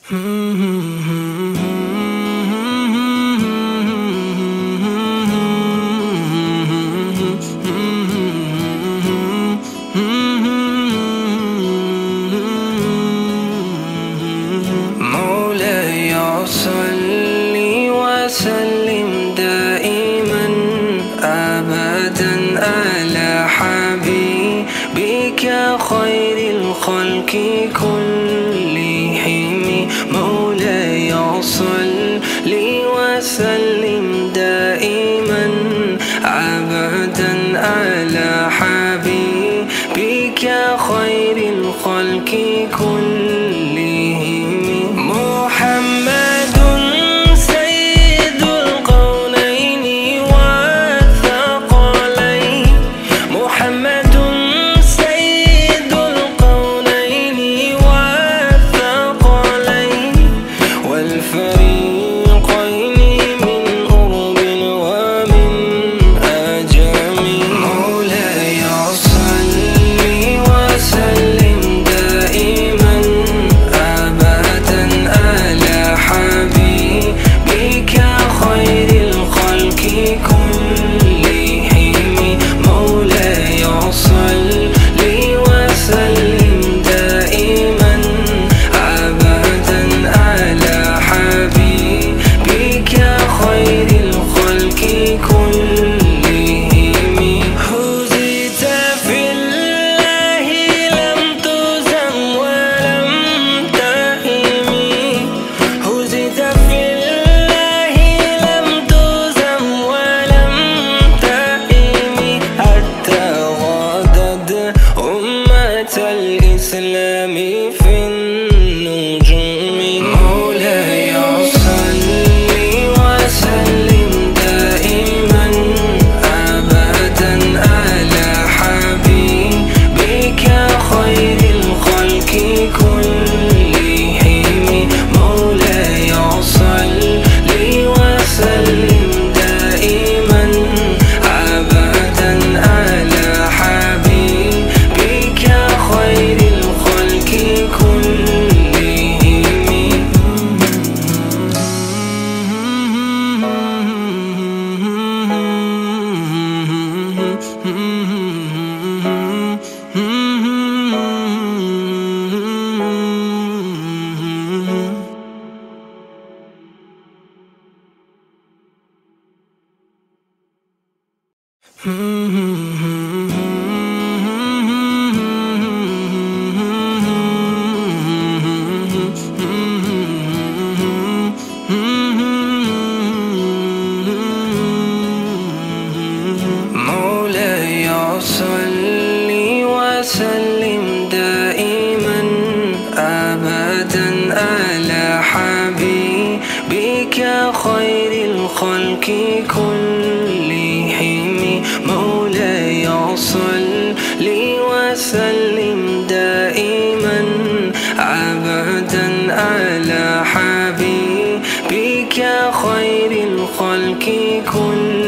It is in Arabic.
مولاي صل وسلم دائما أبدا على حبيبك خير الخلق كلهم. مولاي صل وسلم دائما أبدا على حبيبك خير الخلق كلهم. محمد سيد القولين والثقلين، محمد سيد القولين والثقلين والفريقين من قرب ومن أجم. مولاي صل وسلم دائما أبدا على حبيبك خير الخلق كلهم. مولاي صل وسلم دائما أبدا على حبيبك خير الخلق كلهم. هزيت في الله لم تزم ولم تهم، هزيت في الله لم تزم ولم تهم، حتى غادت أمة الإسلام في النجوم. مولاي صل وسلم دائما أبدا على حبيبك خير الخلق كلهم. مولاي صل وسلم دائما أبدا على حبيبك خير الخلق مولاي صل وسلم دائما أبدا على حبيبك خير الخلق كلهم. مولاي صل وسلم دائما أبدا على حبيبك خير الخلق كلهم.